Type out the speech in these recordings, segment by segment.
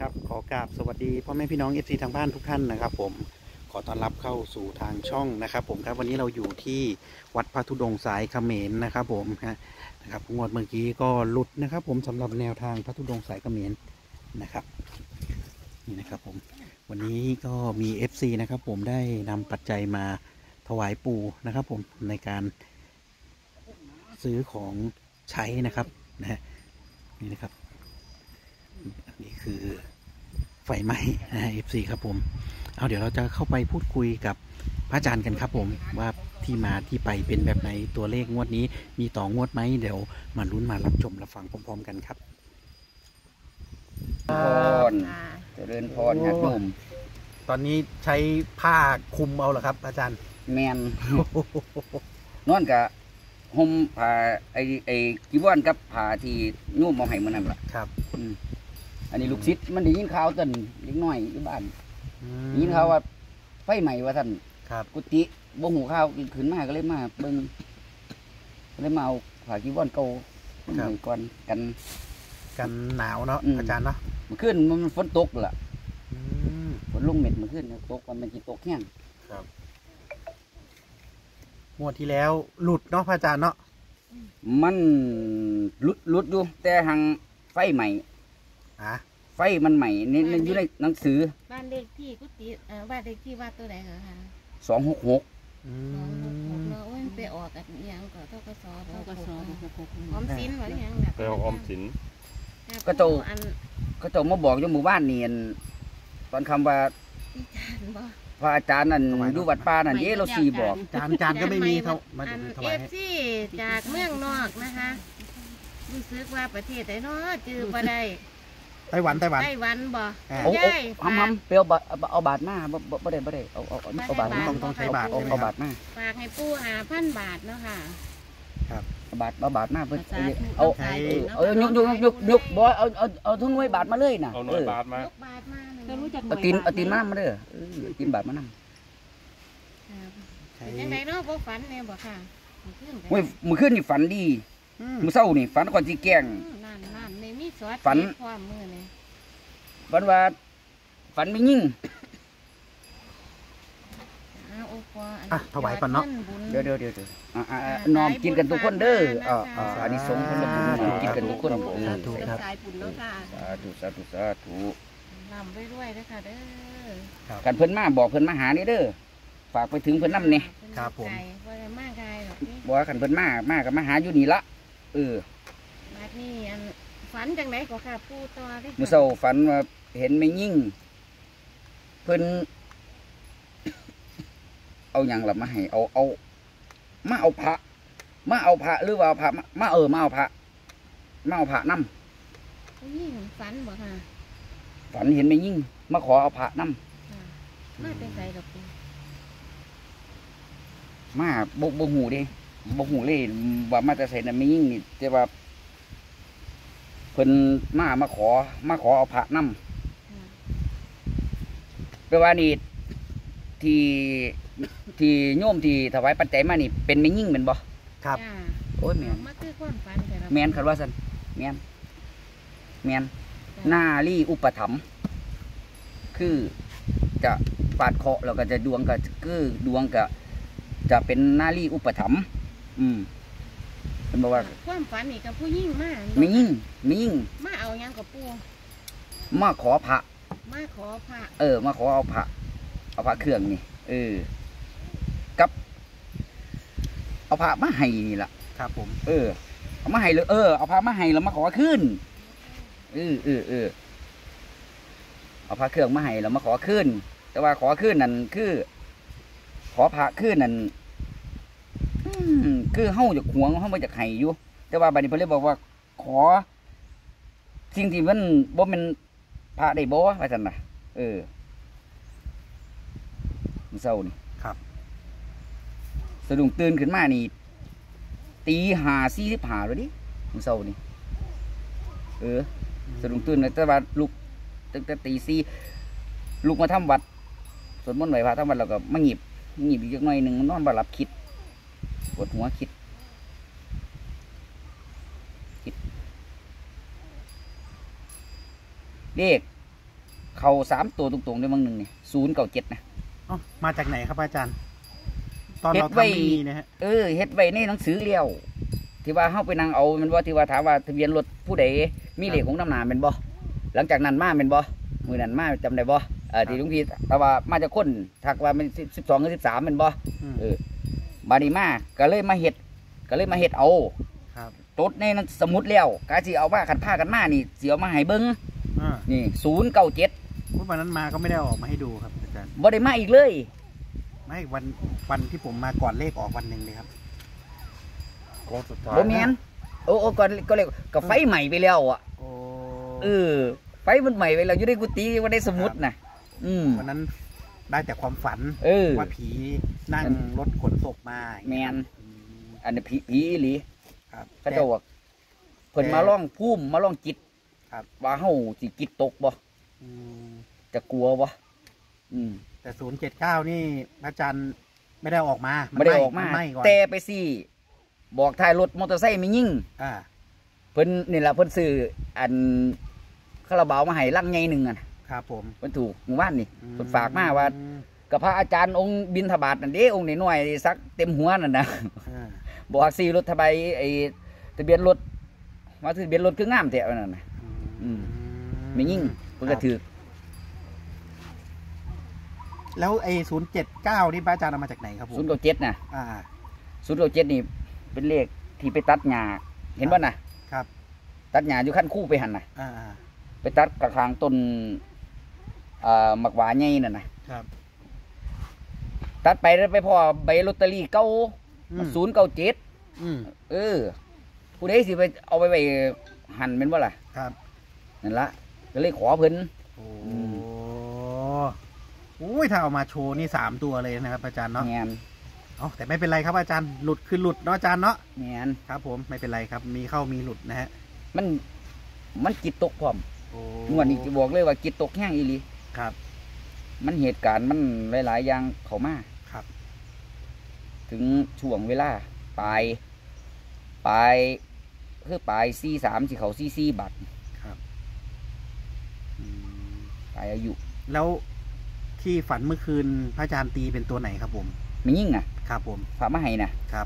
ครับขอกราบสวัสดีพ่อแม่พี่น้อง FC ทางบ้านทุกท่านนะครับผมขอต้อนรับเข้าสู่ทางช่องนะครับผมครับวันนี้เราอยู่ที่วัดพระธุดงค์สายเขมรนะครับผมนะครับงวดเมื่อกี้ก็หลุดนะครับผมสำหรับแนวทางพระธุดงค์สายเขมรนะครับนี่นะครับผมวันนี้ก็มี FC นะครับผมได้นำปัจจัยมาถวายปู่นะครับผมในการซื้อของใช้นะครับนี่นะครับนี่คือไฟไหม้นะ FC ครับผมเอาเดี๋ยวเราจะเข้าไปพูดคุยกับพระอาจารย์กันครับผมว่าที่มาที่ไปเป็นแบบไหนตัวเลขงวดนี้มีต่องวดไหมเดี๋ยวมาลุ้นมารับชมรับฟังพร้อมๆกันครับพรเจริญพรญาติโยมตอนนี้ใช้ผ้าคลุมเอาเหรอครับอาจารย์แมนนอนกะห่มผ้าไอ้กีวรกับผ้าที่นุ่มเอาให้มันนั่นแหละครับอันนี้ลูกศิษย์มันได้ยินข่าวตอนเล็กน้อยอยู่บ้านได้ยินข่าวว่าไฟใหม่ว่าท่านกุฏิบ่หูข่าวขึ้นมาก็เลยมาเบิ่งก็เลยมาเอาผ้ากีวรเก่าก่อนกันหนาวเนาะอาจารย์เนาะเมื่อคืนมันฝนตกล่ะฝนลงเม็ดเมื่อคืนตกมันกี่ตกแห้งครับงวดที่แล้วหลุดเนาะพระอาจารย์เนาะมันหลุดอยู่แต่ทางไฟใหม่ไฟมันใหม่นี่อยู่ในหนังสือบ้านเลขที่กุฏิบ้านเลขที่วัดตัวไหนเหรอคะ 266 266เนาะมันไปออกกันอย่างก็ทกสออมสินว่าอย่างแบบไปออมสินก็เจ้ามาบอกอยู่หมู่บ้านนี่ตอนคำว่าพระอาจารย์นั่นอยู่วัดป่านั่นเราสี่บอกจานก็ไม่มีเท่ามาถวายให้จากเมืองนอกนะคะรู้สึกว่าประเทศไหนเนาะจือบ่ได้ไต้หวันบ่ทำเปลวเอาบาทมาบ่ได้เอาบาทต้องใช้บาทเอาบาทมาฝากให้ปู่5,000 บาทเนาะค่ะครับเอาบาทมาเพื่อเอายกบอยเอาทุนไว้บาทมาเลยนะเอาหน่วยบาทมาเอาตีนมาเด้อตีนบาทมานั่งยังไงเนาะบ่ฝันเนี่ยบ่ค่ะมือขึ้นนี่ฝันดีมือเศร้านี่ฝันก่อนที่แกงนั่นในมีสวัสดิ์ฝันความมือเลยว่าฝันไม่ยิ่งถวายก่อนเนาะเดี๋ยวน้อมกินกันทุกคนเด้ออันนี้สงคนละบุญกินกันทุกคนสาธุครับสาธุนำไปด้วยนะคะเด้อกันเพิ่นมาบอกเพิ่นมาหานี่เด้อฝากไปถึงเพิ่นนำเนี่ยครับผมบอกกันเพิ่นมากับมาหาอยู่นี่ละบัดนี้ฝันจังไหนก็ค่ะปู่ต่อได้มื้อเช้าฝันว่าเห็นไม่ยิ่งเพิ่นเอาอย่างละมาให้เอามาเอาพระหรือว่าเอาพระมาเอาพระนำฝันบ่ค่ะฝันเห็นไม่ยิ่งมาขอเอาพระนำมาเป็นไสกับปู่มาบ่หูเด้บ่หูเลยว่ามาจะใส่น่ะไม่ยิ่งนี่แต่ว่าเพิ่นมาขอเอาพระนำแปลว่านี่ที่โยมที่ถวายปัจจัยมานี่เป็นไม่ยิ่งเป็นบ่ครับโอ้ยแม่นแม่นคันว่าซั่นแม่นนาลีอุปถัมภ์คือจะปาดเคาะแล้วก็จะดวงก็คือดวงก็จะเป็นนาลีอุปถัมภ์เป็นบอกว่าความฝันนี่กับผู้ยิ่งมากไม่ยิ่งมาเอายังกับปู่มาขอพระมาขอเอาพระเครื่องนี่กับเอาพระมาให้นี่ล่ะครับผมเอามาให้เลยเอาพระมาให้แล้วมาขอขึ้นเอาพระเครื่องมาให้แล้วมาขอขึ้นแต่ว่าขอขึ้นนั่นคือขอพระขึ้นนั่นคือเฮาจะหวงเฮาบ่จะให้อยู่แต่ว่าบัดนี้เพิ่นเลยบอกว่าขอสิ่งที่มันบ่เป็นพระได้บ่ว่าซั่นน่ะมื้อเช้านี่ครับสะดุ้งตื่นขึ้นมานี่ตี5:45แล้วดิมื้อเช้านี่สะดุ้งตื่นแต่ว่าลุกตั้งแต่ตี4ลุกมาทำวัดสวดมนต์ไหว้พระทำวัดแล้วก็มาหยิบอีกจักหน่อยนึงนอนบ่หลับคิดปวดหัวคิดเลขเขา3 ตัวตรงๆได้บางหนึ่งนี่097นะอ๋อมาจากไหนครับอาจารย์ ตอนเฮ็ดเราไว้ทำไม่มีนะฮะเฮ็ดไว้ในหนังสือเลี้ยวที่ว่าเฮาไปนั่งเอามันว่าที่ว่าถามว่าทะเบียนรถผู้ใดมีเลขของน้ำหนาเป็นบ่หลังจากนั้นมาเป็นบ่มื้อนั้นมาจำได้บ่ที่หลวงพี่แต่ว่ามาจากคนทักว่ามัน12หรือ13เป็นบ่บาดนี้มาก็เลยมาเฮ็ดเอาครับจดในนั้นสมุดแล้วกะสิเอาว่าคันพากันมานี่สิเอามาให้เบิ่งนี่097 วันนั้นมาก็ไม่ได้เอาออกมาให้ดูครับอาจารย์บ่ได้มาอีกเลยไม่วันที่ผมมาก่อนเลขออกวันหนึ่งเลยครับก็สุดท้ายบ่แม่นโอ้ก็เลยก็ไฟใหม่ไปแล้วอ่ะโอ้ไฟมันใหม่ไปแล้วอยู่ในกุฏิว่าได้สมุดนะวันนั้นได้แต่ความฝัน ว่าผีนั่งรถขนศพมาแมนอันนี้ผีหรือครับเขาจะบอกเพิ่นมาล่องพุ่มมาล่องจิตครับว่าเฮาสิจิตตกบ่จะกลัวบ่แต่079นี่อาจารย์ไม่ได้ออกมาไม่ได้ออกมาแต่ไปสิบอกท้ายรถมอเตอร์ไซค์ไม่ยิ่งเพิ่นนี่แหละเพิ่นซื้ออันคาราบาวมาให้ลังใหญ่หนึ่งอ่ะครับผมเพิ่นถูกหมู่บ้านนี่เพิ่นฝากมาว่ากับพระอาจารย์องค์บิณฑบาตนั่นเด้องค์น้อยๆสักเต็มหัวนั่นนะบอกซื้อรถทะเบียนไอ้ทะเบียนรถว่าทะเบียนรถคืองามแท้นั่นน่ะไม่ยิ่งเพิ่นก็ถือแล้วไอ้079นี่พระอาจารย์เอามาจากไหนครับผม 097นะ097นี่เป็นเลขที่ไปตัดหญ้าเห็นบ่น่ะครับตัดหญ้าอยู่ขั้นคู่ไปหั่นน่ะไปตัดกระถางต้นหมักหวาใหญ่นั่นน่ะครับตัดไปแล้วไปพอใบลอตเตอรี่เก้า097ผู้ใดสิไปเอาไปหั่นเป็นบ่ล่ะครับนั่นละก็เลยขอเพิ่นโอ้ยถ้าเอามาโชว์นี่3 ตัวเลยนะครับอาจารย์เนาะแต่ไม่เป็นไรครับอาจารย์หลุดคือหลุดเนาะอาจารย์เนาะครับผมไม่เป็นไรครับมีเข้ามีหลุดนะฮะมันจิตตกพร้อมงวดนี้จะบอกเลยว่าจิตตกแห้งอีหลีครับมันเหตุการณ์มันหลายๆอย่างเข้ามาครับถึงช่วงเวลาปลายคือปลาย43สิเขา44บัตรครับปลายอายุแล้วที่ฝันเมื่อคืนพระอาจารย์ตีเป็นตัวไหนครับผมไม่ยิ่งนะครับผมฝากมาให้นะครับ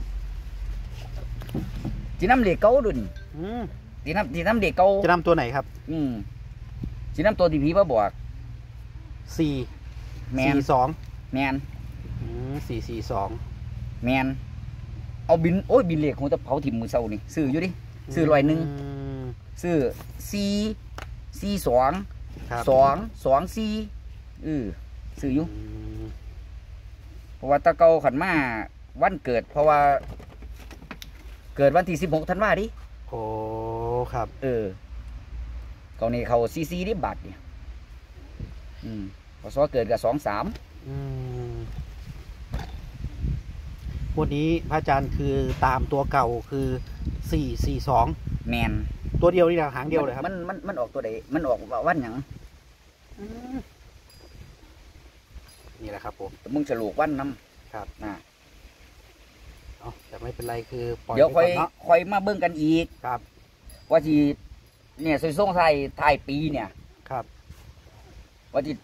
จีน้ำเหล็กเก้าดุนจีน้ำเหล็กเก้าจะนำตัวไหนครับจีน้ำตัวที่พี่มาบอก 442 แมน 442 แมนเอาบินบินเหล็กของตะเผาถิ่มมือเศร้านี่ซื้ออยู่ดิซื้อ100ซื้อ442ซื้ออยู่เพราะว่าตะเกาขันมาวันเกิดเพราะว่าเกิดวันที่16 ธันวาคมดิโอ้ครับเกานี่เขาซีดิบัตรเนี่ยพอเกิดกับ23 วันนี้พระอาจารย์คือตามตัวเก่าคือ442 แมนตัวเดียวนี่แหละหางเดียวเลยครับมันออกตัวใดมันออกวันหยังนี่แหละครับผมมึงฉลูกวันน้ำครับแต่ไม่เป็นไรคือเดี๋ยวค่อยมาเบิ่งกันอีกครับว่าที่เนี่ยส่งท้ายปีเนี่ยครับว่าที่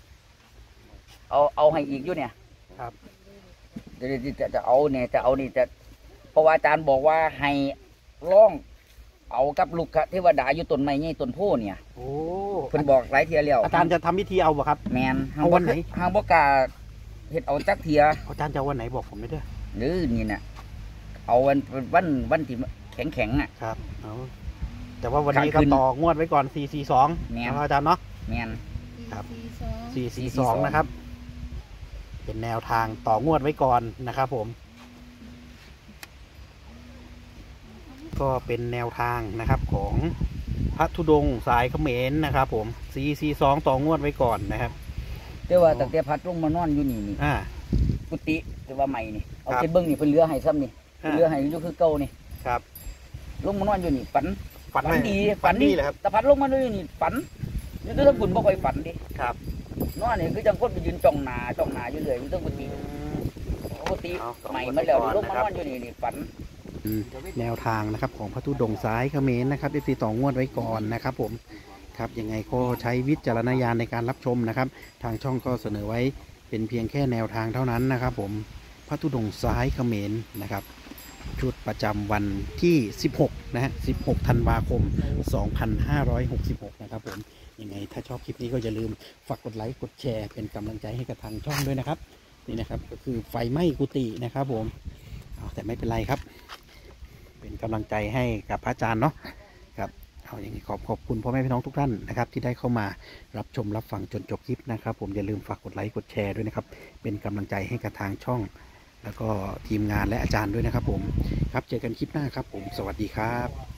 เอาให้อีกอยู่เนี่ยครับจะเอาเนี่ยจะเอานี่จะเพราะว่าอาจารย์บอกว่าให้ร้องเอากับลูกเทวดาอยู่ต้นไม้ใหญ่ต้นโพเนี่ยโอ้เพิ่นบอกหลายเทียแล้วอาจารย์จะทำพิธีเอาบ่ครับแมนเอาวันไหนหางบ่กาเฮ็ดเอาจักเทียอาจารย์จะวันไหนบอกผมไม่ได้หรือนี่น่ะเอาวันที่แข็งอ่ะครับเอาแต่ว่าวันนี้ก็ต่องวดไว้ก่อน442นะครับอาจารย์เนาะแมนครับ442นะครับเป็นแนวทางต่องวดไว้ก่อนนะครับผมก็เป็นแนวทางนะครับของพระธุดงค์สายเขมรนะครับผม442ต่องวดไว้ก่อนนะครับแต่ว่าตั้งแต่พัดลงมานอนอยู่นี่กุฏิแต่ว่าใหม่นี่เอาไปเบิ้งนี่เพิ่นเรือให้ซ้ำนี่เรือให้อยู่คือเก่านี่ครับลงมานอนอยู่นี่ฝันดีเลยครับแต่พัดลงมาอยู่นี่ฝันอยู่ทั้งฝุ่นบ่ค่อยฝันดิครับนอนนี่คือจังคนไปยืนจ้องหน้าอยู่เลยอยู่ทั้งกุฏิใหม่มาแล้วลงมานอนอยู่นี่ฝันแนวทางนะครับของพระธุดงค์สายเขมรนะครับFCต่องวดไว้ก่อนนะครับผมครับยังไงก็ใช้วิจารณญาณในการรับชมนะครับทางช่องก็เสนอไว้เป็นเพียงแค่แนวทางเท่านั้นนะครับผมพระธุดงค์ซ้ายเขมรนะครับชุดประจำวันที่16นะฮะ16ธันวาคม2566นะครับผมยังไงถ้าชอบคลิปนี้ก็อย่าลืมฝากกดไลค์กดแชร์เป็นกำลังใจให้กับทางช่องด้วยนะครับนี่นะครับก็คือไฟไหม้กุฏินะครับผมแต่ไม่เป็นไรครับเป็นกำลังใจให้กับพระอาจารย์เนาะครับเอาอย่างนี้ขอบคุณพ่อแม่พี่น้องทุกท่านนะครับที่ได้เข้ามารับชมรับฟังจนจบคลิปนะครับผมอย่าลืมฝากกดไลค์กดแชร์ด้วยนะครับเป็นกำลังใจให้กับทางช่องแล้วก็ทีมงานและอาจารย์ด้วยนะครับผมครับเจอกันคลิปหน้าครับผมสวัสดีครับ